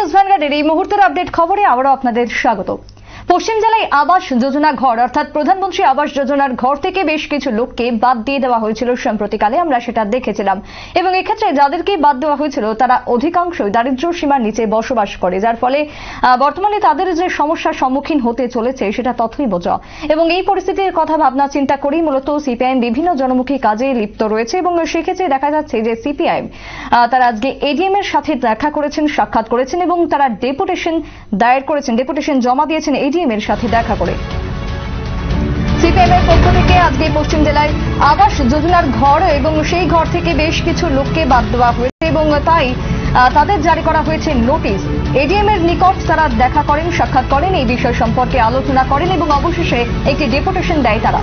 News ভ্যানগার্ডের এই মুহূর্তের update খবরে আবারও আপনাদের স্বাগত। পশ্চিম জেলায় আবাস যোজনা ঘর অর্থাৎ প্রধানমন্ত্রী আবাস যোজনার ঘর থেকে বেশ কিছু লোককে বাদ দিয়ে দেওয়া হয়েছিল সম্প্রতিকালে, আমরা সেটা দেখেছিলাম। এবং এক্ষেত্রে যাদেরকে বাদ দেওয়া হয়েছিল তারা অধিকাংশই দারিদ্র্য সীমার নিচে বসবাস করে, যার ফলে বর্তমানে তাদের যে সমস্যার সম্মুখীন হতে চলেছে সেটা তথ্যই বোঝা। এবং এই পরিস্থিতির কথা ভাবনা চিন্তা করেই মূলত সিপিআইএম বিভিন্ন জনমুখী কাজে লিপ্ত রয়েছে। এবং সেক্ষেত্রে দেখা যাচ্ছে যে সিপিআইএম তারা আজকে এডিএম এর সাথে দেখা করেছেন, সাক্ষাৎ করেছেন এবং তারা ডেপুটেশন দায়ের করেছেন, ডেপুটেশন জমা দিয়েছেন এডিএম এর সাথে দেখা করে। সিপিএম এর পক্ষ থেকে আজকে পশ্চিম জেলায় আবাস যোজনার ঘর এবং সেই ঘর থেকে বেশ কিছু লোককে বাদ দেওয়া হয়েছে এবং তাই তাদের জারি করা হয়েছে নোটিশ। এডিএম এর নিকট তারা দেখা করেন, সাক্ষাৎ করেন, এই বিষয় সম্পর্কে আলোচনা করেন এবং অবশেষে একটি ডেপুটেশন দেয় তারা।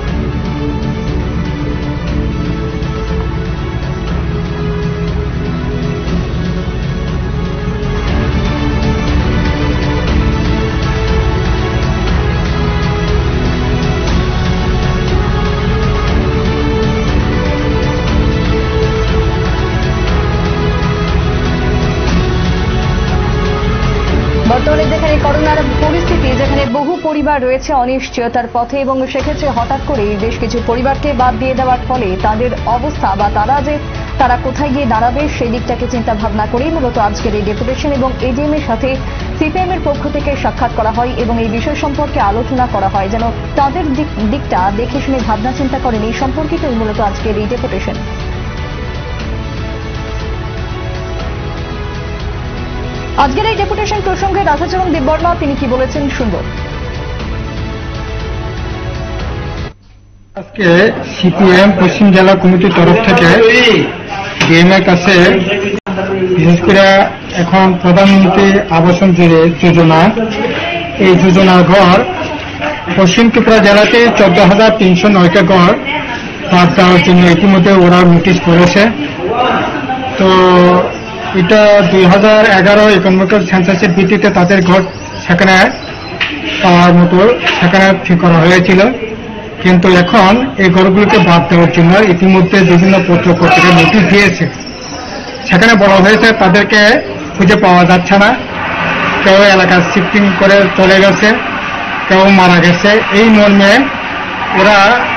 বর্তমানে যেখানে করোনার পরিস্থিতি, যেখানে বহু পরিবার রয়েছে অনিশ্চয়তার পথে এবং সেক্ষেত্রে হঠাৎ করে বেশ কিছু পরিবারকে বাদ দিয়ে দেওয়ার ফলে তাদের অবস্থা বা তারা কোথায় গিয়ে দাঁড়াবে সেই দিকটাকে চিন্তা ভাবনা করেই মূলত আজকের এই ডেপুটেশন এবং এডিএম এর সাথে সিপিএম এর পক্ষ থেকে সাক্ষাৎ করা হয় এবং এই বিষয় সম্পর্কে আলোচনা করা হয় যেন তাদের দিকটা দেখে শুনে ভাবনা চিন্তা করেন, এই সম্পর্কিতই মূলত আজকের এই ডেপুটেশন। আজকের এই ডেপুটেশন প্রসঙ্গে রাধাচরণ দেববর্মা তিনি কি বলেছেন শুনব। আজকে সিপিএম পশ্চিম জেলা কমিটির তরফ থেকে ডিএম এর কাছে বিশেষ করে এখন প্রধানমন্ত্রী আবাস যোজনা, এই যোজনার ঘর পশ্চিম ত্রিপুরা জেলাতে 14,309টা ঘর বাদ দেওয়ার জন্য ইতিমধ্যে ওরা নোটিশ করেছে। তো এটা 2011 ইকোনমিক্যাল সেন্সাসের ভিত্তিতে তাদের ঘর সেখানে পাওয়ার মতো সেখানে ঠিক করা হয়েছিল, কিন্তু এখন এই ঘরগুলোকে বাদ দেওয়ার জন্য ইতিমধ্যে বিভিন্ন পত্র পত্রিকা নোটিশ দিয়েছে। সেখানে বলা হয়েছে তাদেরকে খুঁজে পাওয়া যাচ্ছে না, কেউ এলাকা শিফটিং করে চলে গেছে, কেউ মারা গেছে। এই মর্মে ওরা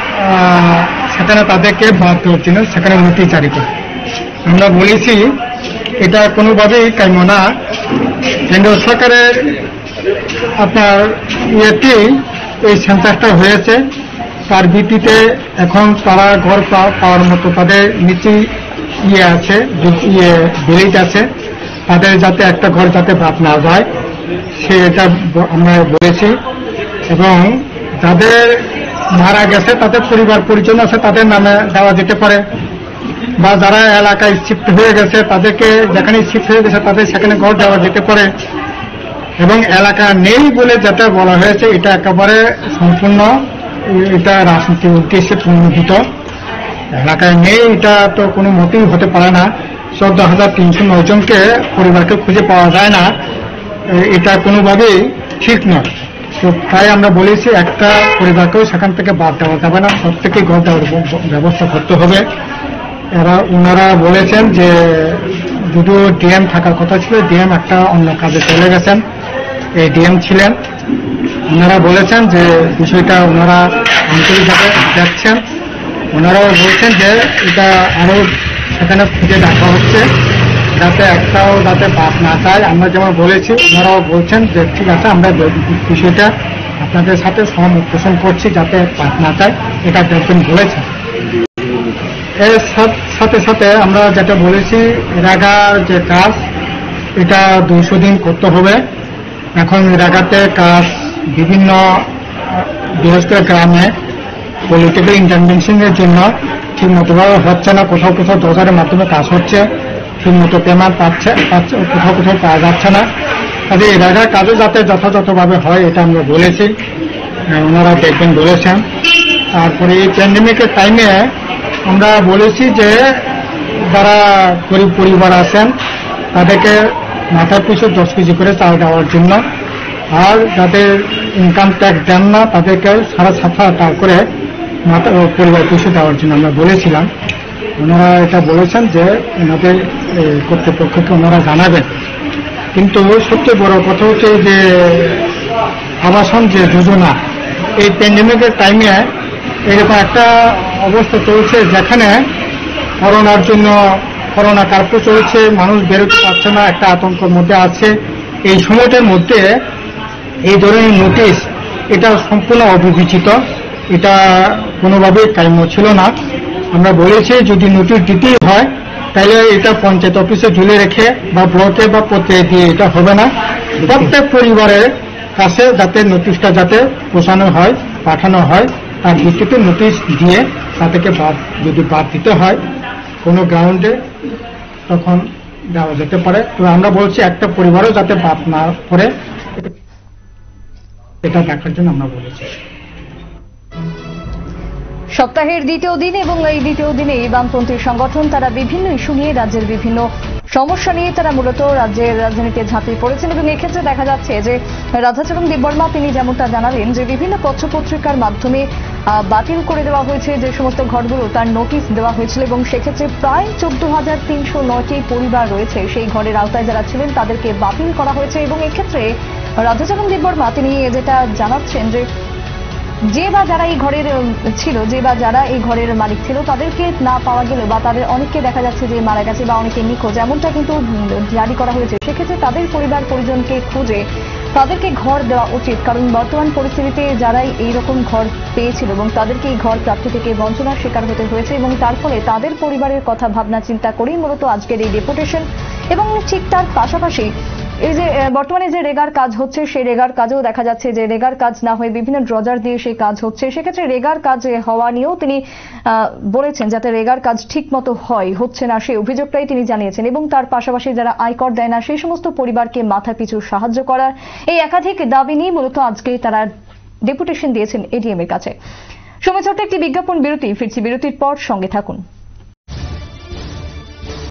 সেখানে তাদেরকে বাদ দেওয়ার জন্য সেখানে নোটিশ জারি করে। আমরা বলেছি এটা কোনোভাবেই কাম্য না। কেন্দ্রীয় সরকারের আপনার ইয়েতেই এই সেন্সাসটা হয়েছে, তার ভিত্তিতে এখন তারা ঘর পাওয়ার মতো তাদের নিচেই আছে, ভিলেজ আছে, তাদের যাতে একটা ঘর যাতে বাদ না যায় সেটা আমরা বলেছি। এবং যাদের মারা গেছে তাদের পরিবার পরিজন আছে, তাদের নামে দেওয়া যেতে পারে, বা যারা এলাকায় শিফট হয়ে গেছে তাদেরকে যেখানে শিফট হয়ে গেছে তাদের সেখানে ঘর দেওয়া যেতে পারে। এবং এলাকা নেই বলে যেটা বলা হয়েছে এটা একেবারে সম্পূর্ণ এটা রাজনীতির উদ্দেশ্যে প্রণোদিত। এলাকায় নেই এটা তো কোনো মতেই হতে পারে না। 14,309 জনকে পরিবারকে খুঁজে পাওয়া যায় না, এটা কোনোভাবেই ঠিক নয়। তো তাই আমরা বলেছি একটা পরিবারকেও সেখান থেকে বাদ দেওয়া যাবে না, সব থেকে ঘর দেওয়ার ব্যবস্থা করতে হবে। ওনারা বলেছেন যে যদিও ডিএম থাকার কথা ছিল, ডিএম একটা অন্য কাজে চলে গেছেন, এই ডিএম ছিলেন। ওনারা বলেছেন যে বিষয়টা ওনারা আন্তরিকভাবে দেখছেন। ওনারাও বলছেন যে এটা আরো সেখানে খুঁজে দেখা হচ্ছে যাতে একটাও যাতে বাদ না যায়। আমরা যেমন বলেছি ওনারাও বলছেন যে ঠিক আছে, আমরা বিষয়টা আপনাদের সাথে সহমত পোষণ করছি যাতে বাদ না যায়, এটা একজন বলেছেন। এর সাথে সাথে আমরা যেটা বলেছি রেগার যে কাজ এটা 200 দিন করতে হবে। এখন রেগাতে কাজ বিভিন্ন বিশেষ করে গ্রামে পলিটিক্যাল ইন্টারভেনশনের জন্য ঠিক মতোভাবে হচ্ছে না, কোথাও কোথাও দরকারের মাধ্যমে কাজ হচ্ছে, ঠিক মতো পেমেন্ট পাচ্ছে, কোথাও কোথাও পাওয়া যাচ্ছে না। কাজে এই রেগার কাজও যাতে যথাযথভাবে হয় এটা আমরা বলেছি, ওনারা দেখবেন বলেছেন। তারপরে এই প্যান্ডেমিকের টাইমে আমরা বলেছি যে যারা গরিব পরিবার আছেন তাদেরকে মাথার পিছু 10 কেজি করে চাল দেওয়ার জন্য, আর যাদের ইনকাম ট্যাক্স দেন না তাদেরকে 7,500 টাকা করে পরিবার পিছু দেওয়ার জন্য আমরা বলেছিলাম। ওনারা এটা বলেছেন যে ওনাদের কর্তৃপক্ষকে ওনারা জানাবেন। কিন্তু সবচেয়ে বড় কথা হচ্ছে যে আবাসন যে যোজনা, এই প্যান্ডেমিকের টাইমে এরকম একটা অবস্থা চলছে যেখানে করোনার জন্য করোনা কার্ফিউ চলছে, মানুষ বেরোতে পারছে না, একটা আতঙ্কের মধ্যে আছে। এই সময়টার মধ্যে এই ধরনের নোটিশ এটা সম্পূর্ণ অবিবেচিত, এটা কোনোভাবেই কাম্য ছিল না। আমরা বলেছি যদি নোটিশ দিতেই হয় তাহলে এটা পঞ্চায়েত অফিসে ঝুলে রেখে বা ব্লকে বা পত্রে দিয়ে এটা হবে না। প্রত্যেক পরিবারের কাছে যাতে নোটিশটা যাতে পৌঁছানো হয়, পাঠানো হয়, তার ভিত্তিতে নোটিশ দিয়ে তাদেরকে যদি বাদ দিতে হয় কোনো গ্রাউন্ডে তখন দেওয়া যেতে পারে। তো আমরা বলছি একটা পরিবারও যাতে বাদ না পড়ে এটা দেখার জন্য আমরা বলেছি। সপ্তাহের দ্বিতীয় দিন এবং এই দ্বিতীয় দিনে এই বামপন্থী সংগঠন তারা বিভিন্ন ইস্যু নিয়ে রাজ্যের বিভিন্ন সমস্যা নিয়ে তারা মূলত রাজ্যের রাজধানীতে ঝাঁপিয়ে পড়েছেন এবং এক্ষেত্রে দেখা যাচ্ছে যে রাধাচরণ দেববর্মা তিনি যেমনটা জানালেন যে বিভিন্ন পত্রপত্রিকার মাধ্যমে বাতিল করে দেওয়া হয়েছে যে সমস্ত ঘরগুলো তার নোটিশ দেওয়া হয়েছিল এবং সেক্ষেত্রে প্রায় 14,309টি পরিবার রয়েছে সেই ঘরের আওতায় যারা ছিলেন তাদেরকে বাতিল করা হয়েছে। এবং এক্ষেত্রে রাধাচরণ দেববর্মা তিনি যেটা জানাচ্ছেন যে বা যারা এই ঘরের ছিল, যে বা যারা এই ঘরের মালিক ছিল তাদেরকে না পাওয়া গেল বা তাদের অনেককে দেখা যাচ্ছে যে মারা গেছে বা অনেকে নিখোঁজ এমনটা কিন্তু জারি করা হয়েছে। সেক্ষেত্রে তাদের পরিবার পরিজনকে খুঁজে তাদেরকে ঘর দেওয়া উচিত, কারণ বর্তমান পরিস্থিতিতে যারাই এইরকম ঘর পেয়েছিল এবং তাদেরকে এই ঘর প্রাপ্তি থেকে বঞ্চনার শিকার হতে হয়েছে এবং তার ফলে তাদের পরিবারের কথা ভাবনা চিন্তা করেই মূলত আজকের এই ডেপুটেশন। এবং ঠিক তার পাশাপাশি এই যে বর্তমানে যে রেগার কাজ হচ্ছে সেই রেগার কাজেও দেখা যাচ্ছে যে রেগার কাজ না হয়ে বিভিন্ন ড্রজার দিয়ে সেই কাজ হচ্ছে। সেক্ষেত্রে রেগার কাজ হওয়া নিয়েও তিনি বলেছেন যাতে রেগার কাজ ঠিক মতো হচ্ছে না সেই অভিযোগটাই তিনি জানিয়েছেন এবং তার পাশাপাশি যারা আয়কর দেয় না সেই সমস্ত পরিবারকে মাথা পিছু সাহায্য করার এই একাধিক দাবি নিয়ে মূলত আজকে তারা ডেপুটেশন দিয়েছেন এডিএম এর কাছে। সময় ছোট্ট একটি বিজ্ঞাপন বিরতি, ফিরছি বিরতির পর, সঙ্গে থাকুন।